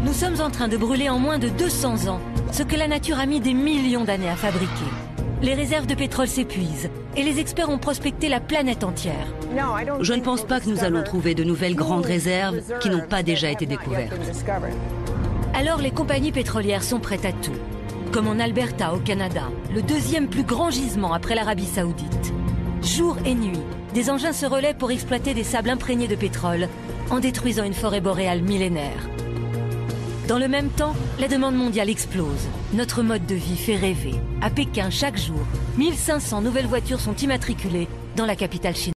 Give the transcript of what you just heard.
Nous sommes en train de brûler en moins de 200 ans ce que la nature a mis des millions d'années à fabriquer. Les réserves de pétrole s'épuisent et les experts ont prospecté la planète entière. Je ne pense pas que nous allons trouver de nouvelles grandes réserves qui n'ont pas déjà été découvertes. Alors les compagnies pétrolières sont prêtes à tout. Comme en Alberta, au Canada, le deuxième plus grand gisement après l'Arabie Saoudite. Jour et nuit, des engins se relaient pour exploiter des sables imprégnés de pétrole en détruisant une forêt boréale millénaire. Dans le même temps, la demande mondiale explose. Notre mode de vie fait rêver. À Pékin, chaque jour, 1500 nouvelles voitures sont immatriculées dans la capitale chinoise.